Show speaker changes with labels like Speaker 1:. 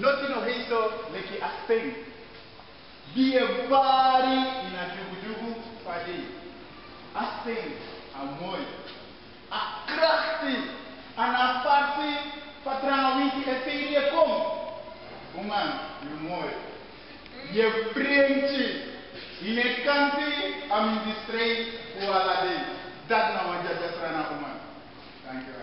Speaker 1: Nothing of hizo leki asting. Be a body in a jugu padi. Asting a mooi. A krachtig. En a party patrang wiki e serie kom. Woman, you mooi. Je printje. In a country, I'm in the street, dat nou wat je dat woman. Thank you.